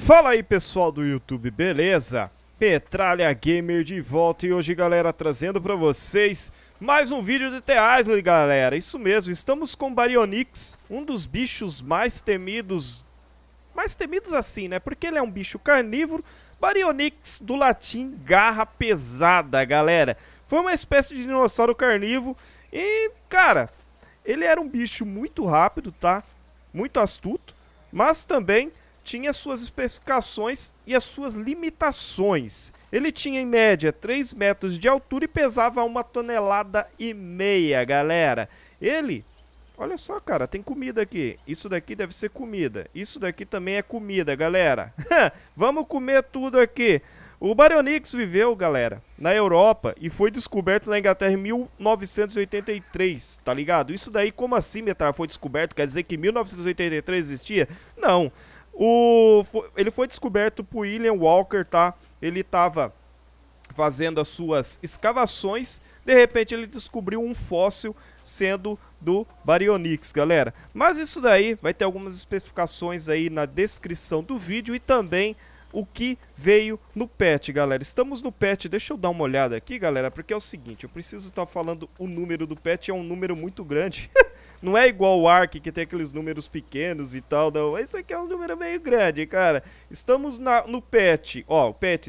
Fala aí pessoal do YouTube, beleza? Metralha Gamer de volta e hoje galera trazendo pra vocês mais um vídeo de The Island, galera. Isso mesmo, estamos com Baryonyx, um dos bichos mais temidos assim, né? Porque ele é um bicho carnívoro. Baryonyx do latim garra pesada, galera. Foi uma espécie de dinossauro carnívoro e, cara, ele era um bicho muito rápido, tá? Muito astuto, mas também tinha suas especificações e as suas limitações. Ele tinha em média 3 metros de altura e pesava 1,5 toneladas, galera. Ele, olha só, cara, tem comida aqui. Isso daqui deve ser comida. Isso daqui também é comida, galera. Vamos comer tudo aqui. O Baryonyx viveu, galera, na Europa e foi descoberto na Inglaterra em 1983, tá ligado? Isso daí, como assim, Metralha, foi descoberto? Quer dizer que em 1983 existia? Não. Ele foi descoberto por William Walker, tá? Ele tava fazendo as suas escavações, de repente ele descobriu um fóssil sendo do Baryonyx, galera. Mas isso daí vai ter algumas especificações aí na descrição do vídeo e também o que veio no patch, galera. Estamos no patch, deixa eu dar uma olhada aqui, galera, porque é o seguinte, eu preciso estar falando o número do patch, é um número muito grande. Não é igual o Ark, que tem aqueles números pequenos e tal, não. Esse aqui é um número meio grande, cara. Estamos no patch, ó, o patch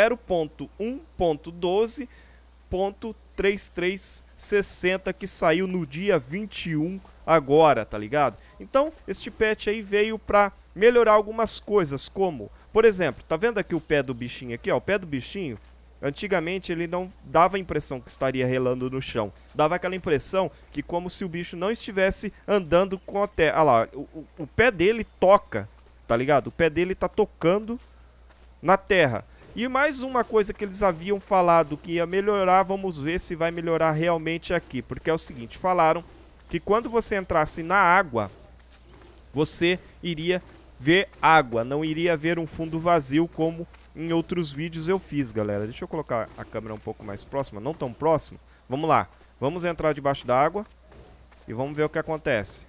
0.1.12.3360, que saiu no dia 21 agora, tá ligado? Então, este patch aí veio pra melhorar algumas coisas, como, por exemplo, tá vendo aqui o pé do bichinho aqui, ó, o pé do bichinho? Antigamente ele não dava a impressão que estaria relando no chão. Dava aquela impressão que como se o bicho não estivesse andando com a terra. Olha lá, o pé dele toca, tá ligado? O pé dele tá tocando na terra. E mais uma coisa que eles haviam falado que ia melhorar, vamos ver se vai melhorar realmente aqui. Porque é o seguinte, falaram que quando você entrasse na água, você iria ver água, não iria ver um fundo vazio como em outros vídeos eu fiz, galera. Deixa eu colocar a câmera um pouco mais próxima, não tão próximo. Vamos lá, vamos entrar debaixo da água e vamos ver o que acontece.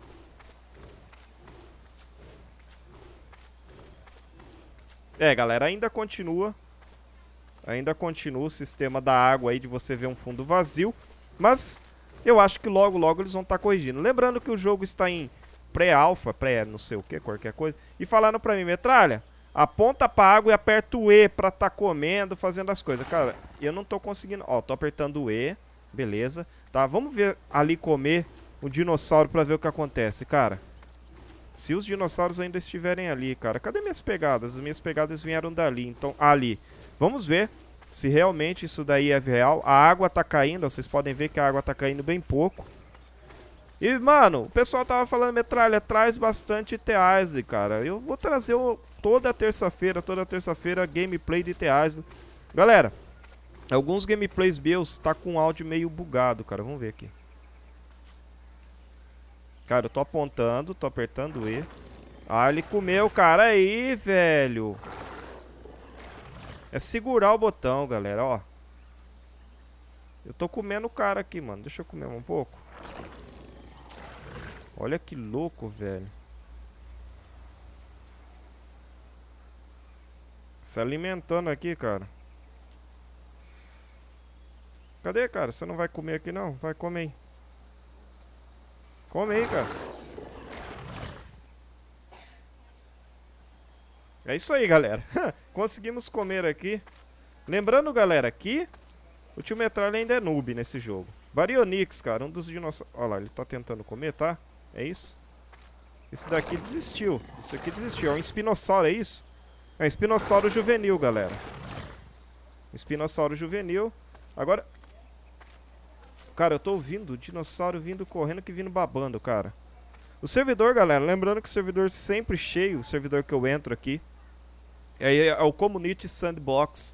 É, galera, ainda continua o sistema da água aí de você ver um fundo vazio, mas eu acho que logo logo eles vão estar corrigindo. Lembrando que o jogo está em pré-alpha, não sei o que, qualquer coisa. E falando pra mim, Metralha, aponta pra água e aperta o E pra tá comendo, fazendo as coisas. Cara, eu não tô conseguindo. Ó, tô apertando o E, beleza. Tá, vamos ver ali comer o dinossauro pra ver o que acontece, cara. Se os dinossauros ainda estiverem ali, cara. Cadê minhas pegadas? As minhas pegadas vieram dali, então, ali. Vamos ver se realmente isso daí é real. A água tá caindo, ó, vocês podem ver que a água tá caindo bem pouco. E, mano, o pessoal tava falando, Metralha, traz bastante The Island, cara. Eu vou trazer toda terça-feira, gameplay de The Island. Galera, alguns gameplays meus tá com áudio meio bugado, cara. Vamos ver aqui. Cara, eu tô apontando, tô apertando E. Ah, ele comeu, cara. Aí, velho. É segurar o botão, galera, ó. Eu tô comendo o cara aqui, mano. Deixa eu comer um pouco. Olha que louco, velho. Se alimentando aqui, cara. Cadê, cara? Você não vai comer aqui, não? Vai, comer aí. Come aí, cara. É isso aí, galera. Conseguimos comer aqui. Lembrando, galera, que o tio Metralha ainda é noob nesse jogo. Baryonyx, cara, um dos dinossauros. Olha lá, ele tá tentando comer, tá? É isso? Esse daqui desistiu. Isso aqui desistiu. É um espinossauro, é isso? É um espinossauro juvenil, galera. Espinossauro juvenil. Agora... Cara, eu tô ouvindo o dinossauro vindo correndo que vindo babando, cara. O servidor, galera, lembrando que o servidor sempre cheio, o servidor que eu entro aqui, é o Community Sandbox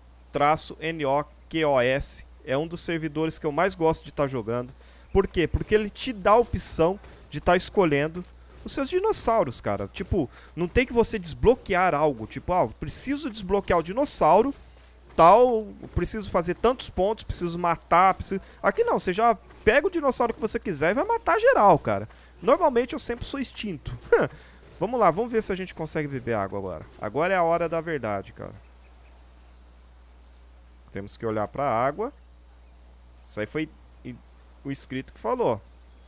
-NOKOS. É um dos servidores que eu mais gosto de estar jogando. Por quê? Porque ele te dá a opção de estar escolhendo os seus dinossauros, cara. Tipo, não tem que você desbloquear algo. Tipo, ah, preciso desbloquear o dinossauro, tal, preciso fazer tantos pontos, preciso matar, preciso... Aqui não, você já pega o dinossauro que você quiser e vai matar geral, cara. Normalmente eu sempre sou extinto. Vamos lá, vamos ver se a gente consegue beber água agora. Agora é a hora da verdade, cara. Temos que olhar pra água. Isso aí foi o inscrito que falou.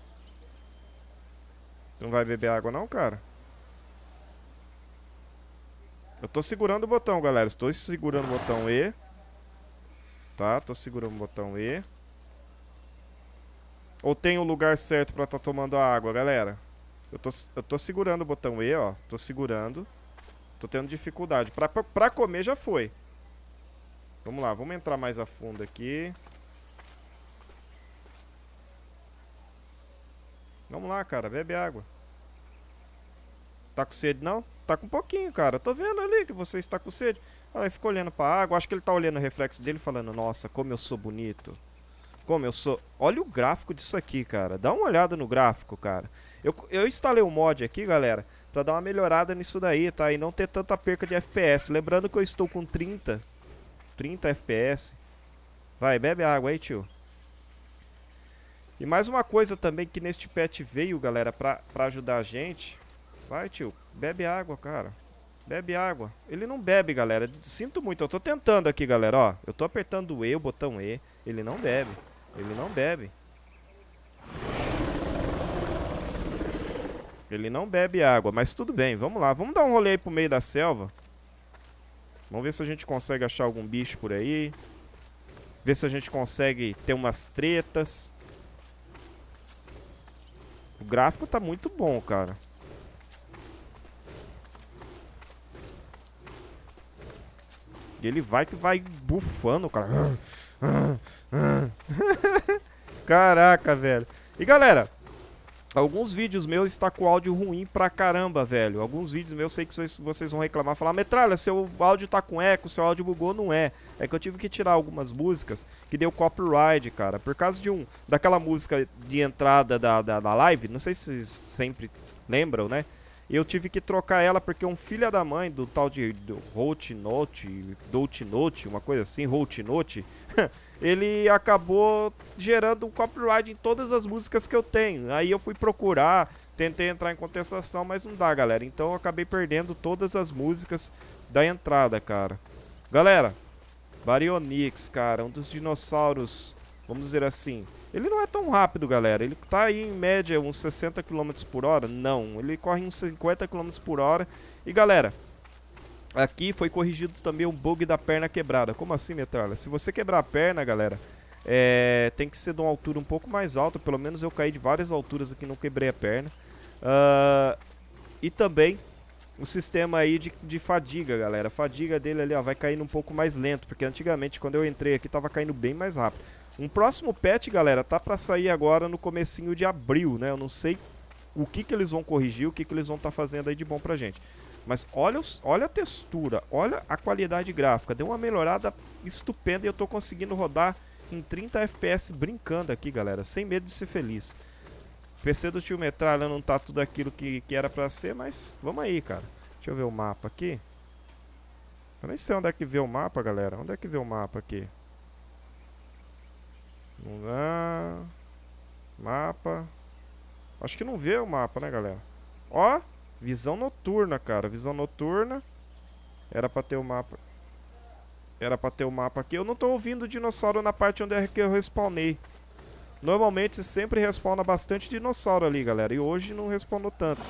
Não vai beber água não, cara? Eu tô segurando o botão, galera. Estou segurando o botão E. Tá, tô segurando o botão E. Ou tem o lugar certo pra tá tomando a água, galera? Eu tô segurando o botão E, ó. Tô segurando. Tô tendo dificuldade. Pra comer já foi. Vamos lá, vamos entrar mais a fundo aqui. Vamos lá, cara, bebe água. Tá com sede, não? Tá com um pouquinho, cara. Tô vendo ali que você está com sede. Ah, ele ficou olhando pra água. Acho que ele tá olhando o reflexo dele falando, nossa, como eu sou bonito. Como eu sou... Olha o gráfico disso aqui, cara. Dá uma olhada no gráfico, cara. Eu instalei um mod aqui, galera, pra dar uma melhorada nisso daí, tá? E não ter tanta perca de FPS. Lembrando que eu estou com 30 FPS. Vai, bebe água aí, tio. E mais uma coisa também que neste patch veio, galera, pra ajudar a gente. Vai, tio. Bebe água, cara. Bebe água. Ele não bebe, galera. Sinto muito. Eu tô tentando aqui, galera, ó. Eu tô apertando o E, o botão E. Ele não bebe. Ele não bebe. Ele não bebe água, mas tudo bem. Vamos lá. Vamos dar um rolê aí pro meio da selva. Vamos ver se a gente consegue achar algum bicho por aí. Ver se a gente consegue ter umas tretas. O gráfico tá muito bom, cara. E ele vai que vai bufando, cara. Caraca, velho. E galera, alguns vídeos meus estão com áudio ruim pra caramba, velho. Alguns vídeos meus, sei que vocês vão reclamar, falar, Metralha, seu áudio tá com eco, seu áudio bugou, não é. É que eu tive que tirar algumas músicas que deu copyright, cara. Por causa de daquela música de entrada da live, não sei se vocês sempre lembram, né? Eu tive que trocar ela porque um filho da mãe do tal de Holt Note, uma coisa assim, Holt Note, ele acabou gerando um copyright em todas as músicas que eu tenho. Aí eu fui procurar, tentei entrar em contestação, mas não dá, galera. Então eu acabei perdendo todas as músicas da entrada, cara. Galera, Baryonyx, cara, um dos dinossauros, vamos dizer assim... Ele não é tão rápido, galera. Ele tá aí em média uns 60 km por hora? Não, ele corre uns 50 km por hora. E galera, aqui foi corrigido também um bug da perna quebrada. Como assim, Metralha? Se você quebrar a perna, galera, tem que ser de uma altura um pouco mais alta. Pelo menos eu caí de várias alturas aqui e não quebrei a perna. E também o sistema aí de fadiga, galera. A fadiga dele ali, ó, vai caindo um pouco mais lento. Porque antigamente, quando eu entrei aqui, tava caindo bem mais rápido. Um próximo patch, galera, tá pra sair agora no comecinho de abril, né? Eu não sei o que eles vão corrigir, o que eles vão estar fazendo aí de bom pra gente. Mas olha a textura, olha a qualidade gráfica. Deu uma melhorada estupenda e eu tô conseguindo rodar em 30 FPS brincando aqui, galera. Sem medo de ser feliz. O PC do tio Metralha não tá tudo aquilo que era pra ser, mas vamos aí, cara. Deixa eu ver o mapa aqui. Eu nem sei onde é que vê o mapa, galera. Onde é que vê o mapa aqui? Vamos lá. Mapa. Acho que não vê o mapa, né, galera? Ó, visão noturna, cara. Visão noturna. Era pra ter o mapa. Era pra ter o mapa aqui. Eu não tô ouvindo o dinossauro na parte onde é que eu respawnei. Normalmente sempre respawna bastante dinossauro ali, galera. E hoje não respawnou tanto.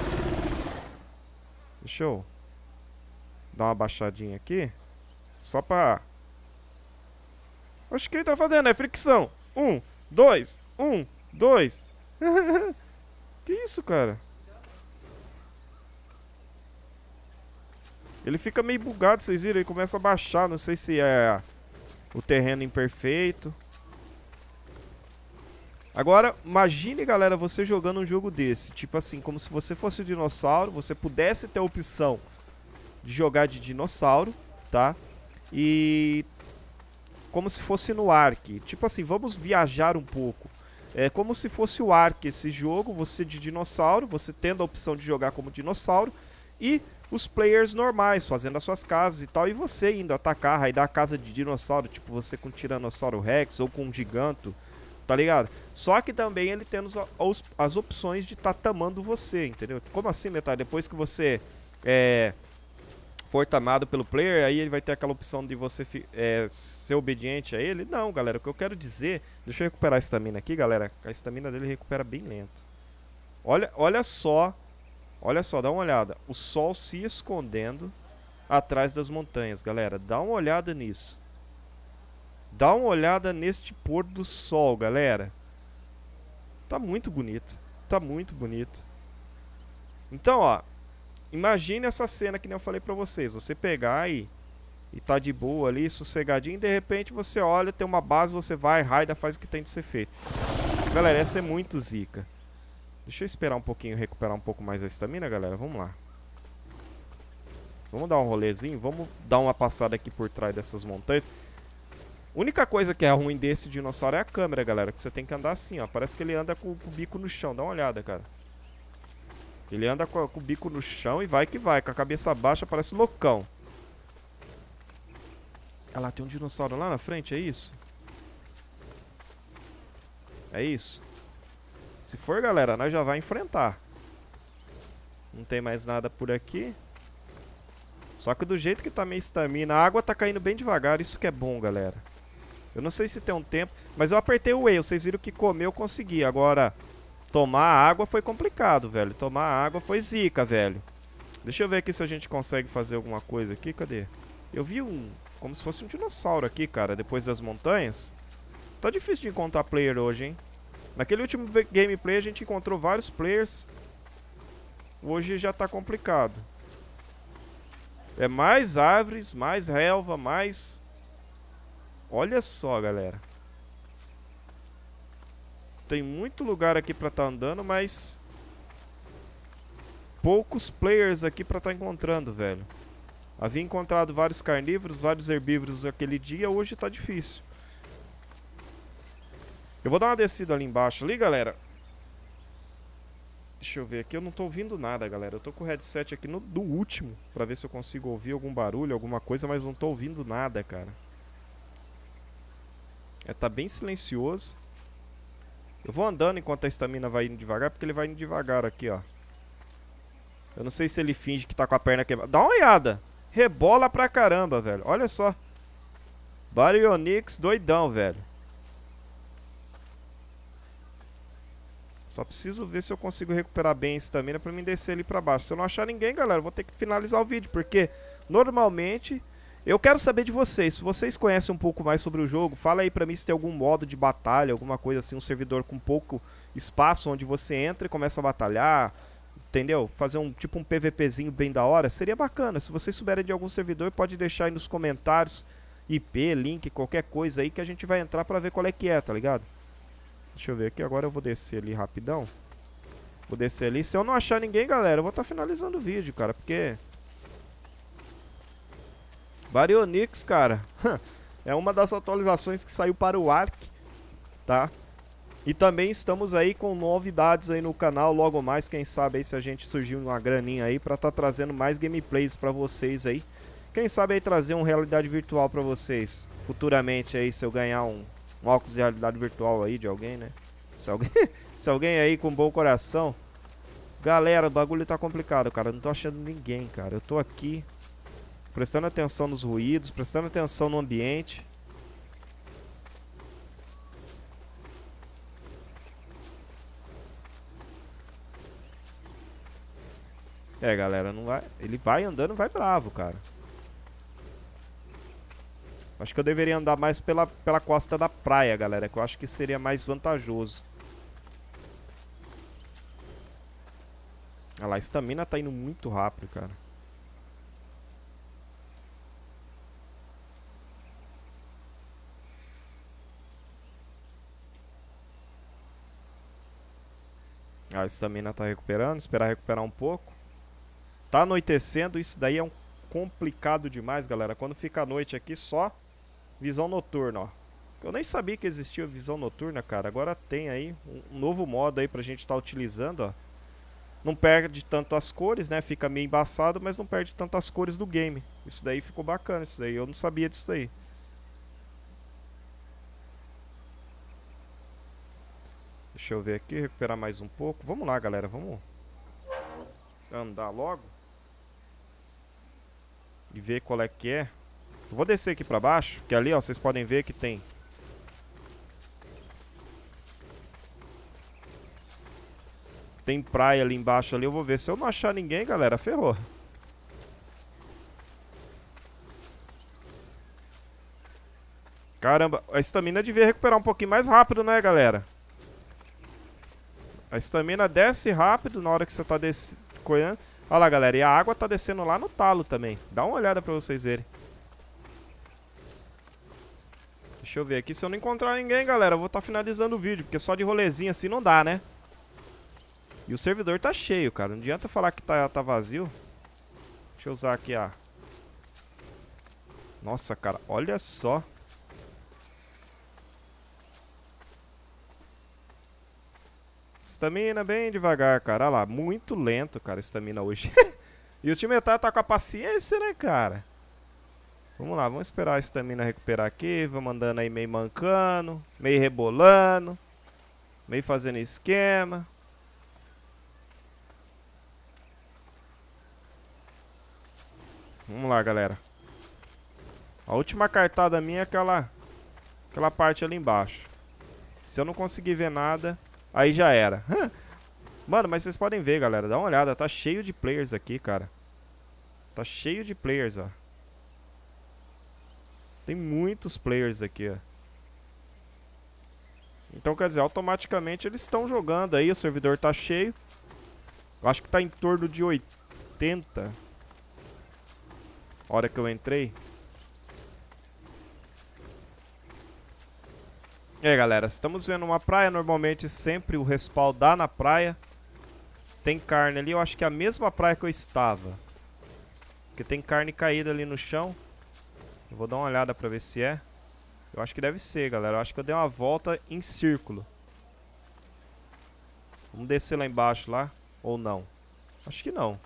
Deixa eu dar uma baixadinha aqui. Só pra... Acho que ele tá fazendo, é fricção. 1, 2, 1, 2. Que isso, cara? Ele fica meio bugado, vocês viram? Ele começa a baixar, não sei se é o terreno imperfeito. Agora, imagine, galera, você jogando um jogo desse. Tipo assim, como se você fosse um dinossauro, você pudesse ter a opção de jogar de dinossauro, tá? E... como se fosse no Ark. Tipo assim, vamos viajar um pouco. É como se fosse o Ark esse jogo, você de dinossauro, você tendo a opção de jogar como dinossauro, e os players normais, fazendo as suas casas e tal, e você indo atacar, raidar a casa de dinossauro, tipo você com um Tiranossauro Rex ou com um Giganto, tá ligado? Só que também ele tem as opções de estar tamando você, entendeu? Como assim, metade? Depois que você for tamado pelo player, aí ele vai ter aquela opção de você ser obediente a ele? Não, galera, o que eu quero dizer... Deixa eu recuperar a estamina aqui, galera. A estamina dele recupera bem lento. Olha só, dá uma olhada. O sol se escondendo atrás das montanhas, galera. Dá uma olhada nisso. Dá uma olhada neste pôr do sol, galera. Tá muito bonito. Tá muito bonito. Então, ó. Imagine essa cena que nem eu falei pra vocês. Você pegar e tá de boa ali, sossegadinho. E de repente você olha, tem uma base, você vai, raida, faz o que tem de ser feito. Galera, essa é muito zica. Deixa eu esperar um pouquinho, recuperar um pouco mais a estamina, galera. Vamos lá. Vamos dar um rolezinho. Vamos dar uma passada aqui por trás dessas montanhas. Única coisa que é ruim desse dinossauro é a câmera, galera. Que você tem que andar assim, ó. Parece que ele anda com o bico no chão. Dá uma olhada, cara. Ele anda com o bico no chão e vai que vai. Com a cabeça baixa, parece loucão. Olha lá, tem um dinossauro lá na frente, é isso? É isso? Se for, galera, nós já vai enfrentar. Não tem mais nada por aqui. Só que do jeito que tá minha estamina, a água tá caindo bem devagar. Isso que é bom, galera. Eu não sei se tem um tempo, mas eu apertei o E. Vocês viram que comer eu consegui. Agora, tomar água foi complicado, velho. Tomar água foi zica, velho. Deixa eu ver aqui se a gente consegue fazer alguma coisa aqui. Cadê? Eu vi como se fosse um dinossauro aqui, cara, depois das montanhas. Tá difícil de encontrar player hoje, hein? Naquele último gameplay a gente encontrou vários players. Hoje já tá complicado. É mais árvores, mais relva, mais... Olha só, galera. Tem muito lugar aqui pra tá andando, mas... poucos players aqui pra tá encontrando, velho. Havia encontrado vários carnívoros, vários herbívoros aquele dia, hoje tá difícil. Eu vou dar uma descida ali embaixo, ali, galera. Deixa eu ver aqui, eu não tô ouvindo nada, galera. Eu tô com o headset aqui do último, pra ver se eu consigo ouvir algum barulho, alguma coisa, mas não tô ouvindo nada, cara. Tá bem silencioso. Eu vou andando enquanto a estamina vai indo devagar, porque ele vai indo devagar aqui, ó. Eu não sei se ele finge que tá com a perna quebrada. Dá uma olhada. Rebola pra caramba, velho. Olha só. Baryonyx doidão, velho. Só preciso ver se eu consigo recuperar bem a estamina pra mim descer ali pra baixo. Se eu não achar ninguém, galera, eu vou ter que finalizar o vídeo. Porque, normalmente, eu quero saber de vocês. Se vocês conhecem um pouco mais sobre o jogo, fala aí pra mim se tem algum modo de batalha, alguma coisa assim, um servidor com pouco espaço onde você entra e começa a batalhar. Entendeu? Fazer tipo um PVPzinho bem da hora. Seria bacana. Se vocês souberem de algum servidor, pode deixar aí nos comentários. IP, link, qualquer coisa aí que a gente vai entrar pra ver qual é que é, tá ligado? Deixa eu ver aqui, agora eu vou descer ali rapidão. Vou descer ali, se eu não achar ninguém, galera, eu vou estar finalizando o vídeo, cara, porque... Baryonyx, cara, é uma das atualizações que saiu para o Ark, tá? E também estamos aí com novidades aí no canal, logo mais, quem sabe aí se a gente surgiu uma graninha aí pra estar trazendo mais gameplays pra vocês aí. Quem sabe aí trazer uma realidade virtual pra vocês, futuramente aí, se eu ganhar um óculos de realidade virtual aí de alguém, né? Se alguém aí com bom coração. Galera, o bagulho tá complicado, cara. Eu não tô achando ninguém, cara. Eu tô aqui prestando atenção nos ruídos, prestando atenção no ambiente. Galera, não vai. Ele vai andando, vai bravo, cara. Acho que eu deveria andar mais pela costa da praia, galera, que eu acho que seria mais vantajoso. Olha lá, a estamina tá indo muito rápido, cara. A estamina tá recuperando, esperar recuperar um pouco. Tá anoitecendo, isso daí é complicado demais, galera. Quando fica a noite aqui, só visão noturna, ó. Eu nem sabia que existia visão noturna, cara. Agora tem aí um novo modo aí pra gente estar utilizando, ó. Não perde tanto as cores, né? Fica meio embaçado, mas não perde tanto as cores do game. Isso daí ficou bacana, isso daí. Eu não sabia disso daí. Deixa eu ver aqui, recuperar mais um pouco. Vamos lá, galera, vamos andar logo e ver qual é que é. Eu vou descer aqui pra baixo, que ali, ó, vocês podem ver que tem praia ali embaixo ali. Eu vou ver, se eu não achar ninguém, galera, ferrou. Caramba, a estamina devia recuperar um pouquinho mais rápido, né, galera? A estamina desce rápido na hora que você tá coiando. Olha lá, galera, e a água tá descendo lá no talo também. Dá uma olhada pra vocês verem. Deixa eu ver aqui, se eu não encontrar ninguém, galera, eu vou estar finalizando o vídeo, porque só de rolezinho assim não dá, né? E o servidor tá cheio, cara. Não adianta falar que tá vazio. Deixa eu usar aqui a... Nossa, cara, olha só. Estamina bem devagar, cara. Olha lá, muito lento, cara, a estamina hoje. E o time tá com a paciência, né, cara? Vamos lá, vamos esperar a estamina recuperar aqui. Vamos andando aí meio mancando, meio rebolando, meio fazendo esquema. Vamos lá, galera. A última cartada minha é aquela parte ali embaixo. Se eu não conseguir ver nada, aí já era. Mano, mas vocês podem ver, galera. Dá uma olhada, tá cheio de players aqui, cara. Tá cheio de players, ó. Tem muitos players aqui, ó. Então, quer dizer, automaticamente eles estão jogando aí. O servidor tá cheio. Eu acho que tá em torno de 80. Hora que eu entrei. E aí, galera, estamos vendo uma praia. Normalmente sempre o respawn dá na praia. Tem carne ali, eu acho que é a mesma praia que eu estava. Porque tem carne caída ali no chão. Eu vou dar uma olhada pra ver se é. Eu acho que deve ser, galera. Eu acho que eu dei uma volta em círculo. Vamos descer lá embaixo lá. Ou não? Acho que não.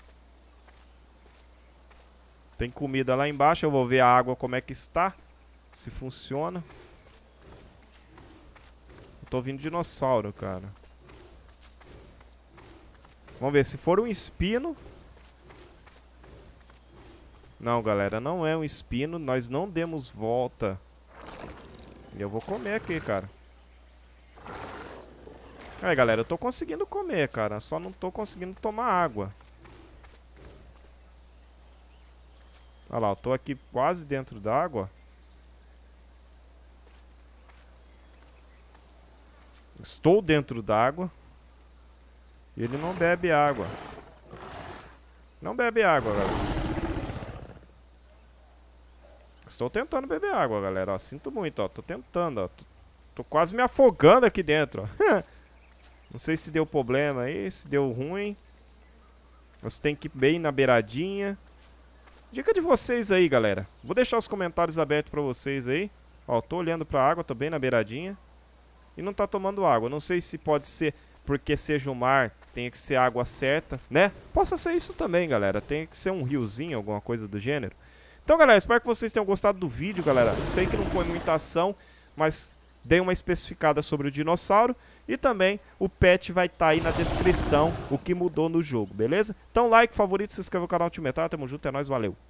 Tem comida lá embaixo. Eu vou ver a água como é que está. Se funciona. Eu tô vindo dinossauro, cara. Vamos ver. Se for um espino... Não, galera, não é um espino. Nós não demos volta. E eu vou comer aqui, cara. Aí, galera, eu tô conseguindo comer, cara. Só não tô conseguindo tomar água. Olha lá, eu tô aqui quase dentro d'água. Estou dentro d'água. E ele não bebe água. Não bebe água, galera. Estou tentando beber água, galera, ó, sinto muito, ó, tô tentando, ó, tô quase me afogando aqui dentro, ó. Não sei se deu problema aí, se deu ruim. Você tem que ir bem na beiradinha. Dica de vocês aí, galera. Vou deixar os comentários abertos pra vocês aí. Ó, tô olhando pra água, tô bem na beiradinha. E não tá tomando água, não sei se pode ser porque seja o mar, tem que ser água certa, né? Possa ser isso também, galera, tem que ser um riozinho, alguma coisa do gênero. Então, galera, espero que vocês tenham gostado do vídeo, galera. Eu sei que não foi muita ação, mas dei uma especificada sobre o dinossauro. E também o pet vai estar aí na descrição, o que mudou no jogo, beleza? Então, like, favorito, se inscreva no canal Tio Metal. Tamo junto, é nóis, valeu!